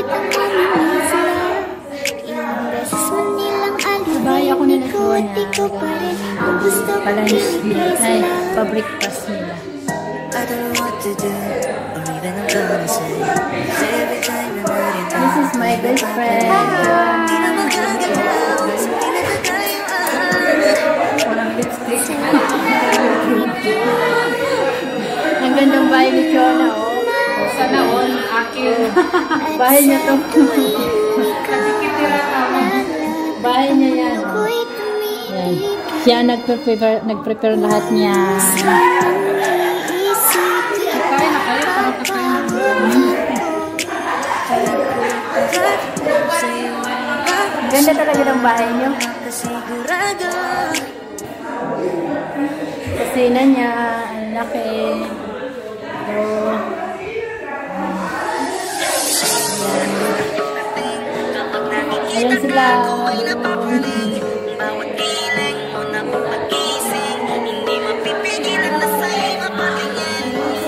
kitang mamimiss lang. Ilang beses man nilang alihin, ikaw at ikaw pa rin. Ang gusto ko kinikiss lang. Pa-breakfast nila. I don't know what to do, or even I'm gonna say. Every time I'm ready, This is my best friend. di na magagalaw, hindi na Walang lipstick. Ang gandang bahay ni Chona, oh. Sana all akin. Bahay niya to. Bahay niya yan. Yan. Siya nag-prepare lahat niya. Ganda talaga ng bahay niyo. Kusina niya, ang laki. Ayan sila. bawat piling mo na papagising, hindi mapipigilan na sa'yo'y mapatingin.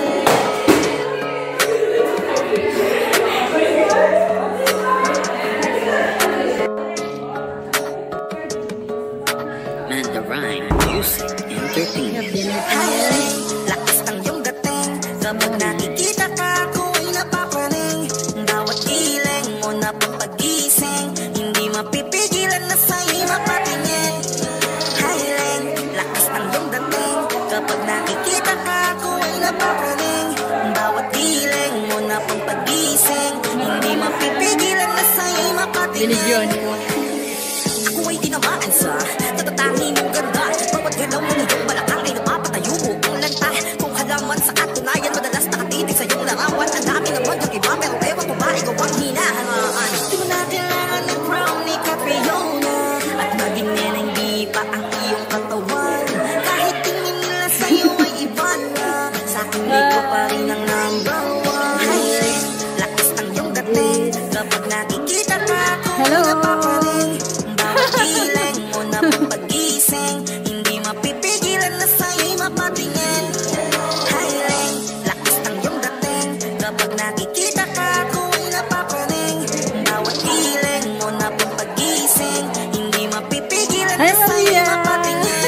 Mandarine Music Entertainment. Lakas ng iyong dating, kapag nakikita ka ako'y napapraning. Bawat kiling mo na papagising, hindi mapipigilan na sa'yo'y mapatingin. Highling, lakas ng iyong dating, kapag nakikita ka ako'y napapraning. Bawat kiling mo na papagising, hindi mapipigilan na sa'yo'y mapatingin. Ako'y tinamaan sa natatangi mong ganda. Bawat galaw mo na iyong balakang ay napapatayo mo ang lanta. Kung halaman sa katunayan, madalas nakatitig sa iyong larawan. Ang dami naman yung iba, pero ewan ko ba ikaw ang hinahangaan. Di mo na kailangan ng crown ni Catriona, at maging neneng di pa ang iyong katawan. Kahit tingin nila sa'yo ay iba na, sa'kin ikaw pa rin ang number one. Highlight, lakas ng iyong dating, kapag nakikita ka ako'y napapaling. Kiling mo na papagising, hindi mapipigilan na sa'yo'y mapatingin. Highling, lakas ng iyong dating, kapag nakikita ka ako'y napapraning. Bawat kiling mo na papagising, hindi mapipigilan na sa'yo'y mapatingin.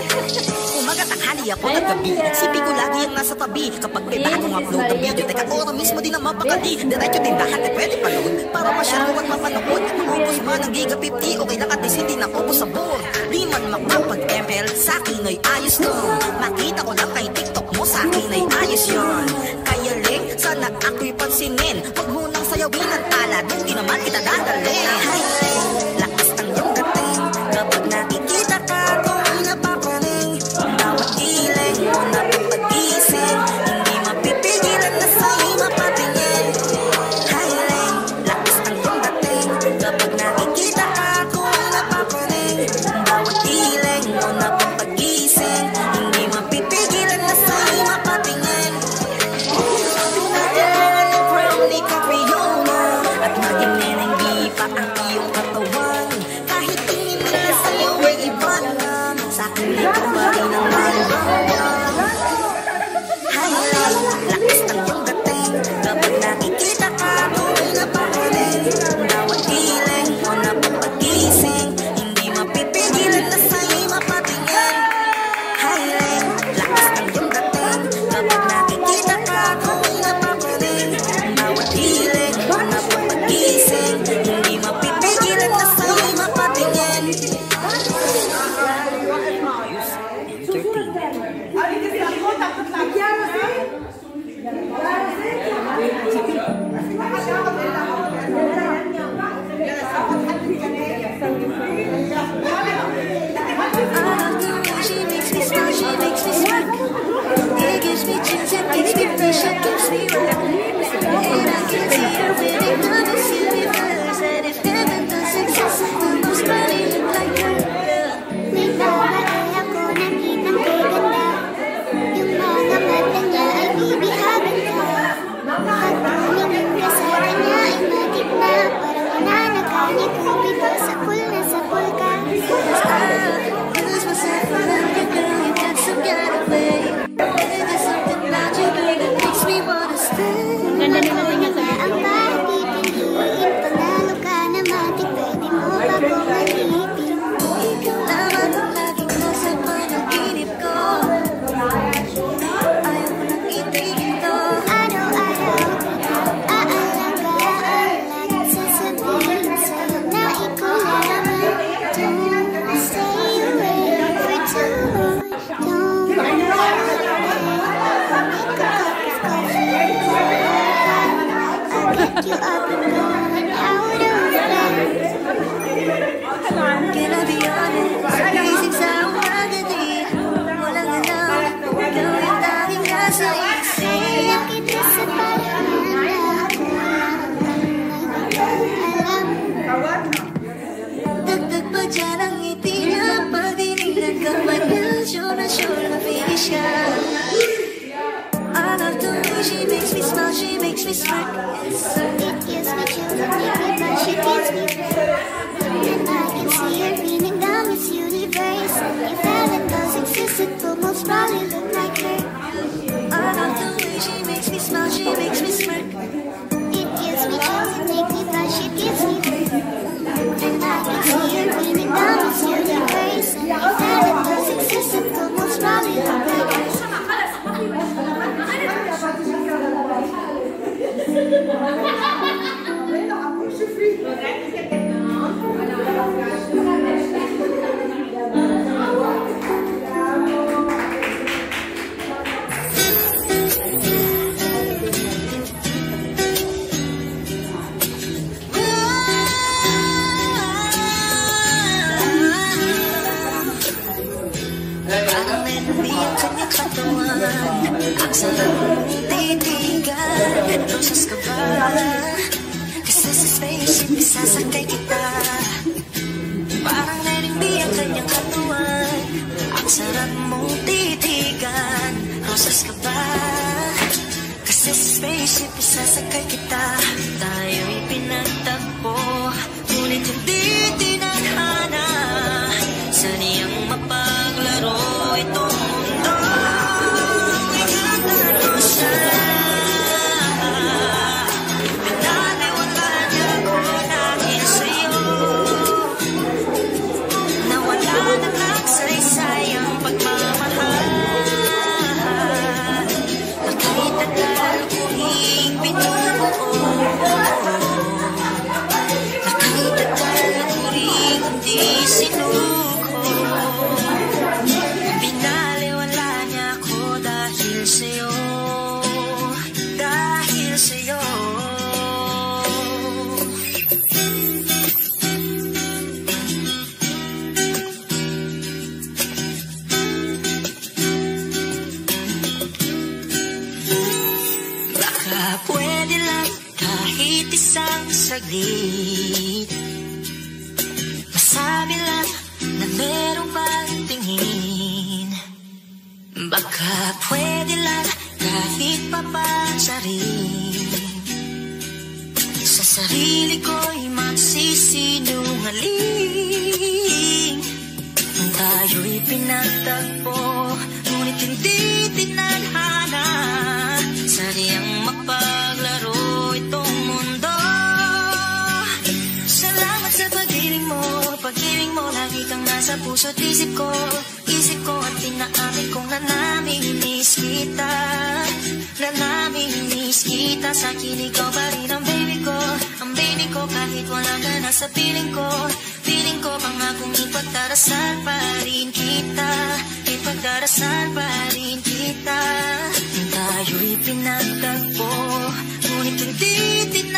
Umaga tanghali ako ng gabi, sipin ko lagi ang nasa tabi. Kapag may bagong upload ng video, teka ora mismo din ang mapakali. Diretso tindahan na pwede panood, para masyaro at mapanood. Maubos man ang giga 50, okay lang at least hindi na ubos sa board. Di man makapag-ML, sa'kin ay ayos lang. Makita ko lang kay TikTok mo, sa'kin ay ayos yun. Kaya ling, sana ako'y pansinin. Huwag mo nang sayawin ang tala, doon di naman kita dadalhin. Lakas ng iyong dating, kapag nakikita ka ako'y napapraning. Bawat kiling mo na papagising, hindi mapipigilan na sa'yo'y mapatingin. Highling, lakas ng iyong dating, kapag nakikita ka ako'y napapraning. Bawat kiling mo na papagising, hindi mapipigilan na sa'yo'y mapatingin. Tunay ang crown ni Catriona, at maging neneng di pa ang iyong katawan. Kahit tingin nila sa'yo ay iba na, sa'kin ikaw pa rin ang number one. Highlight, lakas ng iyong dating, kapag nakikita ka ako'y napapraning. Bawat kiling mo na papagising, hindi mapipigilan na sa'yo'y mapatingin. Highlight, lakas ng iyong dating, kapag nakikita ka ako'y napapraning. Bawat kiling mo na papagising, hindi mapipigilan na sa'yo'y mapatingin. Entertainment. you up and going out of bed. Can I be honest? Isip sa umagali, walang alam, ikaw yung tanging nasa isip. Kaya kita sa palahan, ako lang alam. Dagdag pa dyan ang ngiti niya, pag-inilan ka pa niya, sure na finish ka. I love the way she makes me smile, she makes me smirk. It gives me chills and make me blush, it gives me and I can see her leaning down this universe. And if heaven does exist, it will most probably look like her. I love the way she makes me smile, she makes me smirk. It gives me chills and make me blush, it gives me and I can see her leaning down this universe. And if heaven does exist, it will most probably look like her. Parang memory ang kanyang katawan, ang sarap mong titigan. Rosas ka ba? Kasi sa spaceship isasakay kita. Parang memory ang kanyang katawan, ang sarap mong titigan. Rosas ka ba? Kasi sa spaceship isasakay kita. Tayo'y pinagtagpo, ngunit hindi tinadhana. Saniyang mapaglaro itong mundo. Ikatato siya. Pinaliwala niya ko dahil sa'yo. Nawala na nagsaysay ang pagmamahal. Kahit tagal ko ring binubuo. Kahit tagal ko ring hindi sinuko. Binaliwala niya ako dahil sa'yo. Dahil sa'yo. Baka pwede lang kahit isang saglit, masabi lang na merong pagtingin. Baka pwede lang kahit papansarin, sa sarili ko'y magsisinungaling. Tayo'y pinagtagpo, ngunit hindi tinadhana. Saniyang mapaglaro itong mundo. Salamat sa pag-iling mo, lagi kang nasa puso't isip ko at tinaamin kong nanamimiss kita. Nanamimiss kita, sa'kin ikaw pa rin ang baby ko, kahit wala ka na sa piling ko. Piling ko pangakong ipagdarasal pa rin kita, ipagdarasal pa rin kita. Tayo'y pinagtagpo, ngunit hindi